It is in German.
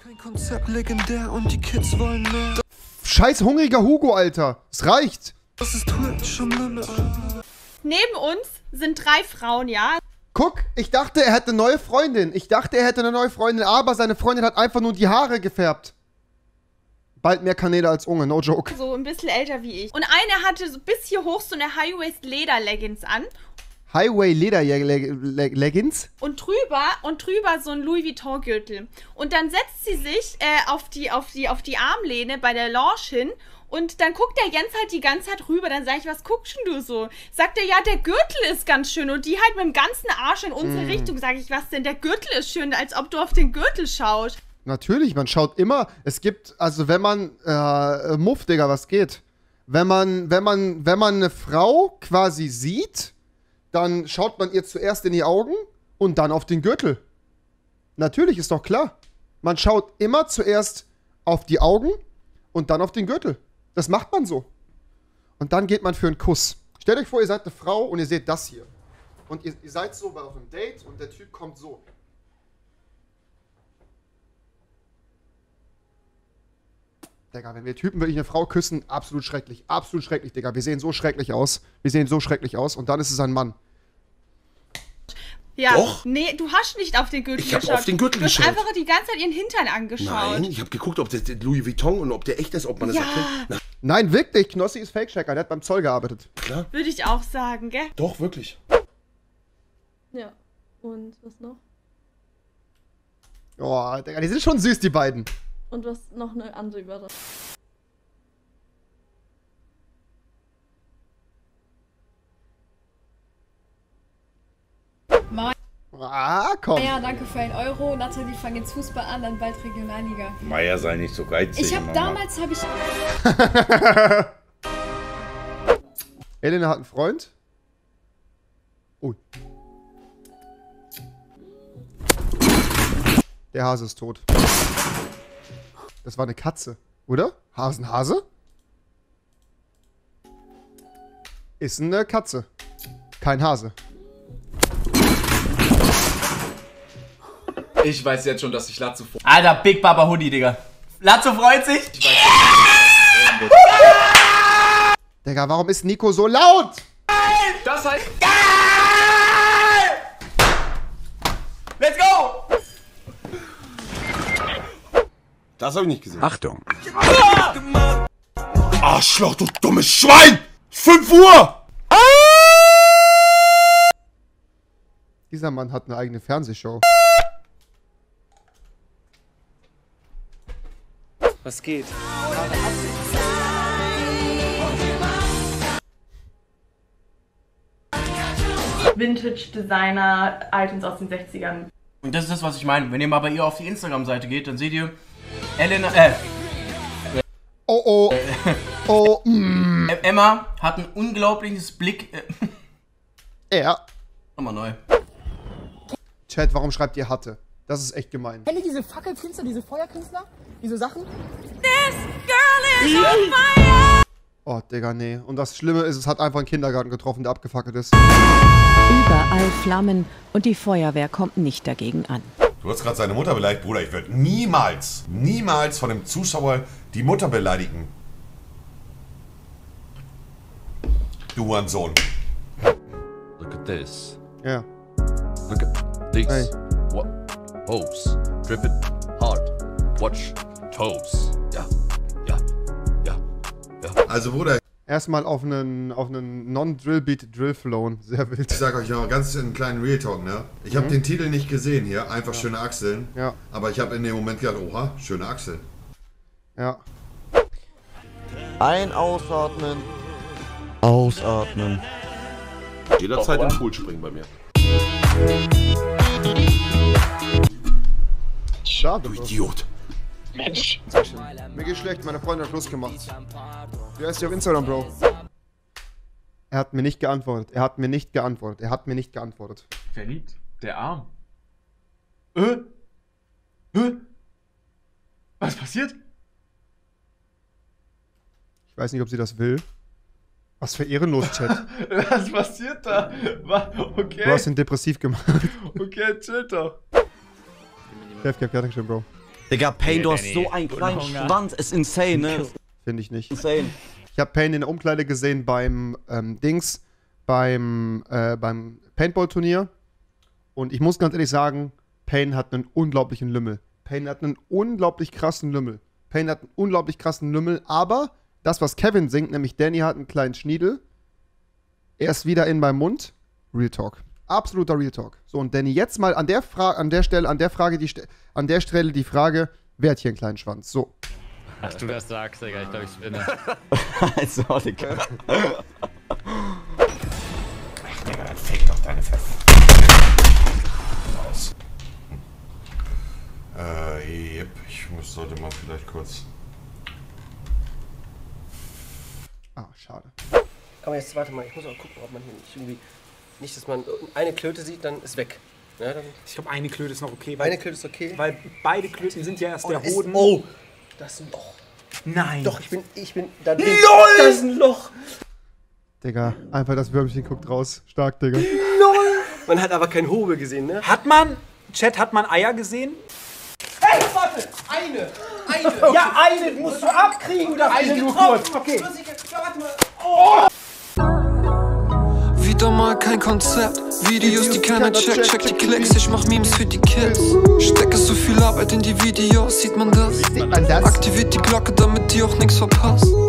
Kein Konzept legendär und die Kids wollen mehr. Scheiß hungriger Hugo, Alter. Es reicht. Das ist Twitch schon Limit. Neben uns sind 3 Frauen, ja? Guck, ich dachte, er hätte eine neue Freundin. Aber seine Freundin hat einfach nur die Haare gefärbt. Bald mehr Kanäle als Unge, no joke. So ein bisschen älter wie ich. Und eine hatte so bis hier hoch so eine High-Waist-Leder-Leggings an. Highway-Leder-Leggings? Und drüber so ein Louis Vuitton-Gürtel. Und dann setzt sie sich auf die Armlehne bei der Lounge hin. Und dann guckt der Jens halt die ganze Zeit rüber. Dann sag ich, was guckst denn du so? Sagt er, ja, der Gürtel ist ganz schön. Und die halt mit dem ganzen Arsch in unsere Richtung. Sag ich, was denn? Der Gürtel ist schön, als ob du auf den Gürtel schaust. Natürlich, man schaut immer. Es gibt, also wenn man, Muff, Digga, was geht? Wenn man eine Frau quasi sieht, dann schaut man ihr zuerst in die Augen und dann auf den Gürtel. Natürlich, ist doch klar. Man schaut immer zuerst auf die Augen und dann auf den Gürtel. Das macht man so. Und dann geht man für einen Kuss. Stellt euch vor, ihr seid eine Frau und ihr seht das hier. Und ihr seid so auf einem Date und der Typ kommt so. Digga, wenn wir Typen wirklich eine Frau küssen, absolut schrecklich. Absolut schrecklich, Digga. Wir sehen so schrecklich aus. Und dann ist es ein Mann. Ja, Doch? Nee, du hast nicht auf den Gürtel geschaut. Ich hab auf den Gürtel geschaut. Du hast einfach die ganze Zeit ihren Hintern angeschaut. Nein, ich habe geguckt, ob das Louis Vuitton und ob der echt ist, ob man das erkennt. Nein, wirklich. Knossi ist Fake-Checker. Der hat beim Zoll gearbeitet. Klar. Würde ich auch sagen, gell? Doch, wirklich. Ja. Und was noch? Oh, Digga, die sind schon süß, die beiden. Und was noch eine andere Überraschung. Ah, komm. Ja, danke für 1 Euro. Nathalie, fang jetzt Fußball an, dann bald Regionalliga. Meier, sei nicht so geizig. Damals habe ich... Elena hat einen Freund. Oh. Der Hase ist tot. Das war eine Katze, oder? Hase? Ist eine Katze. Kein Hase. Ich weiß jetzt schon, dass ich Latzo freut. Alter, Big Baba Hoodie, Digga. Latzo freut sich. Ich weiß jetzt, Digga, warum ist Nico so laut? das heißt... Let's go! Das habe ich nicht gesehen. Achtung. Arschloch, du dummes Schwein! 5 Uhr! Dieser Mann hat eine eigene Fernsehshow. Was geht? Vintage-Designer-Items aus den 60ern. Und das ist das, was ich meine. Wenn ihr mal bei ihr auf die Instagram-Seite geht, dann seht ihr Elena, Oh, oh. Oh, Emma hat ein unglaubliches Blick. Nochmal neu. Chat, warum schreibt ihr hatte? Das ist echt gemein. Kennt ihr diese Fackelkünstler, diese Feuerkünstler? Diese Sachen? Oh, Digga, nee. Und das Schlimme ist, es hat einfach einen Kindergarten getroffen, der abgefackelt ist. Überall Flammen und die Feuerwehr kommt nicht dagegen an. Du hast gerade seine Mutter beleidigt, Bruder. Ich würde niemals von einem Zuschauer die Mutter beleidigen. Du Hurensohn. Look at this. Ja. Look at these. Hey. What? Hose. Dripping hard. Watch toes. Ja. Also, Bruder, Erstmal auf einen Non-Drill-Beat Drill-Flown. Sehr wild. ich sag euch noch ganz einen kleinen Real Talk, ne? Ich habe den Titel nicht gesehen hier, einfach schöne Achseln. Ja. Aber ich habe in dem Moment gedacht, oha, schöne Achseln. Ja. Ausatmen. Ausatmen. Jederzeit im Pool springen bei mir. Schade. Du Idiot. Mensch. Mir geht's schlecht, meine Freundin hat Schluss gemacht. Wie heißt die auf Instagram, Bro? Er hat mir nicht geantwortet. Verliebt? Der Arm. Was passiert? Ich weiß nicht, ob sie das will. Was für ehrenlos, Chat. Was passiert da? Okay. Du hast ihn depressiv gemacht. Okay, chill doch. Kev, danke schön, Bro. Digga, Pain, du hast so einen kleinen Schwanz. Ist insane, ne? Finde ich nicht. Insane. Ich habe Pain in der Umkleide gesehen beim beim Paintball-Turnier. Und ich muss ganz ehrlich sagen, Pain hat einen unglaublichen Lümmel. Pain hat einen unglaublich krassen Lümmel. Aber das, was Kevin singt, nämlich Danny hat einen kleinen Schniedel, er ist wieder in meinem Mund. Real Talk. Absoluter Real Talk. So, und Danny, jetzt mal an der Stelle die Frage, wer hat hier einen kleinen Schwanz? So. Ach, du das sagst, Digga, ich glaube, ich spinne. Also, Digga. Ach, Digga, dann fick doch deine Pfeffer. Raus. Yep, sollte mal vielleicht kurz... Ah, schade. Aber jetzt warte mal, ich muss auch gucken, ob man hier nicht irgendwie... Nicht, dass man eine Klöte sieht, dann ist weg. Ja, dann ich glaube, eine Klöte ist noch okay. Eine Klöte ist okay. Weil beide Klöten sind ja erst der Hoden. Oh! Das ist ein Loch. Nein. Doch, ich bin da drin. LOL! Das ist ein Loch. Digga, einfach das Würmchen guckt raus. Stark, Digga. LOL! Man hat aber keinen Hobel gesehen, ne? Hat man Eier gesehen? Hey, warte! Eine! Okay. Ja, eine musst du abkriegen, das eine nur kurz. Okay. Warte mal. Oh! Wieder mal kein Konzept. Videos, die keiner checkt, check die Klicks. Ich mach Memes für die Kids. Stecke so viel Arbeit in die Videos, sieht man das? Aktiviert die Glocke, damit ihr auch nichts verpasst.